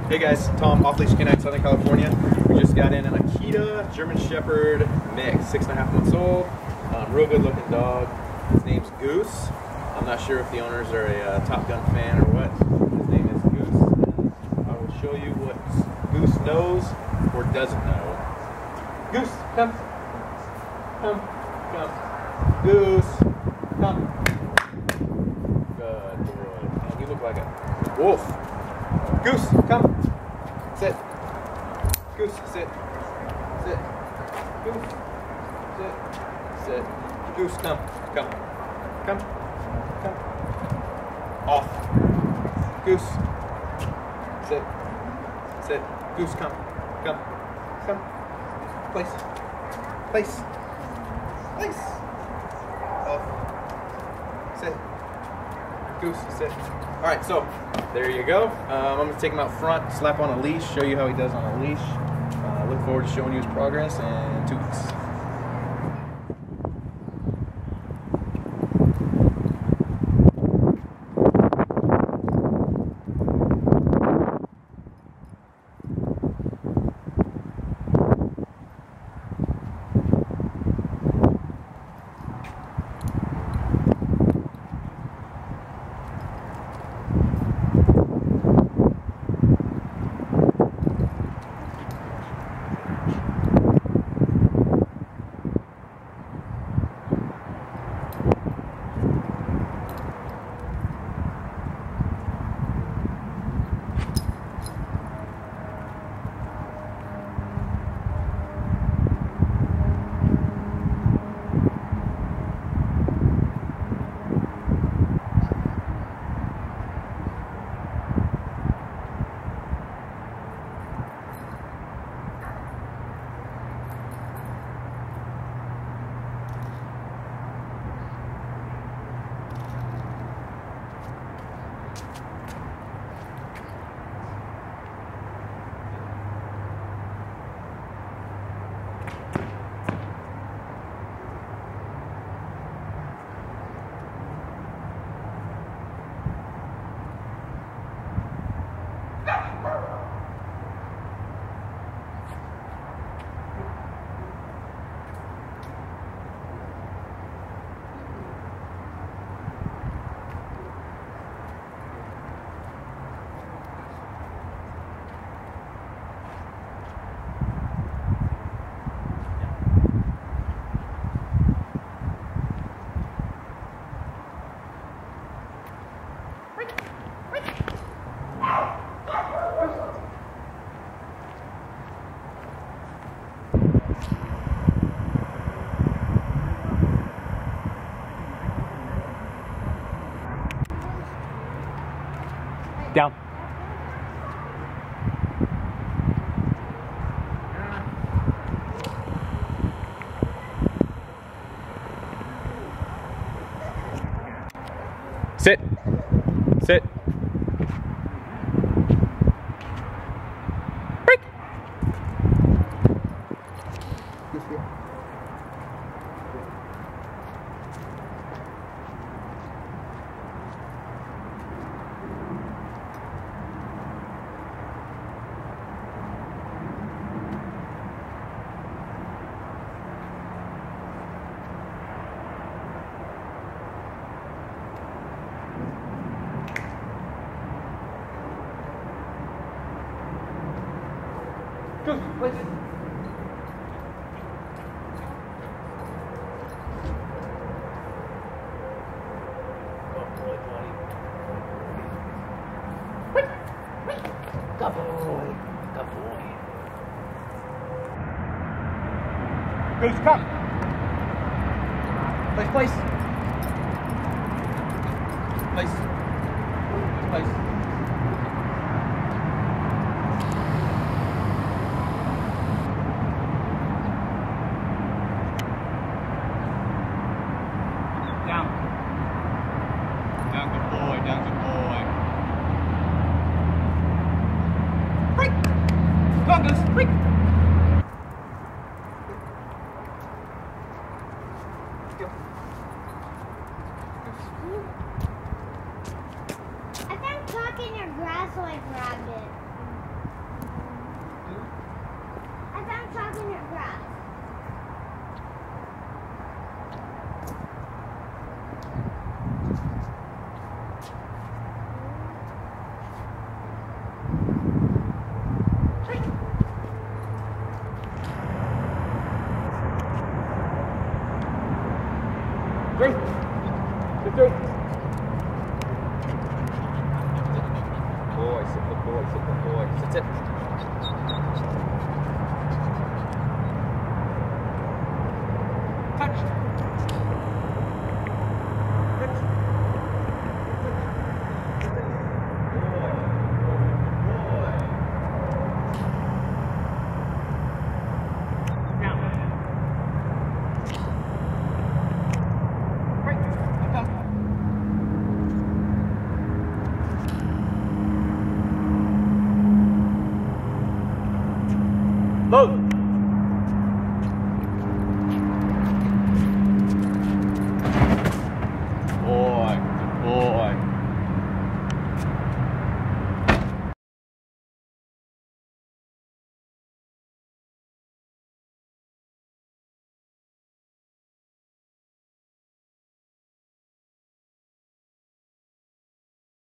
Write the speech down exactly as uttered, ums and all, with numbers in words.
Hey guys, Tom, Off Leash Canine, Southern California. We just got in an Akita German Shepherd mix, six and a half months old. Um, real good looking dog. His name's Goose. I'm not sure if the owners are a uh, Top Gun fan or what. His name is Goose. And I will show you what Goose knows or doesn't know. Goose, come. Come. Come. Goose, come. Good boy. Man, you look like a wolf. Goose, come. Sit. Goose, sit. Sit. Goose, sit. Sit. Goose, come. Come. Come. Come. Off. Goose. Sit. Sit. Goose, come. Come. Come. Place. Place. Place. Off. Sit. Goose, sit. Alright, so there you go. Um, I'm going to take him out front, slap on a leash, show you how he does on a leash. Uh, look forward to showing you his progress in two weeks. Down. Sit. Sit. Break. Goose, place. Good boy. Good boy. Goose, come. Place, place. Place. Place. Down. Down, good boy. Down, good boy. Break. Come on, Goose. Break. Go. I found chalk in your grass, so I grabbed it. boy, sit the boy. Sit, sit.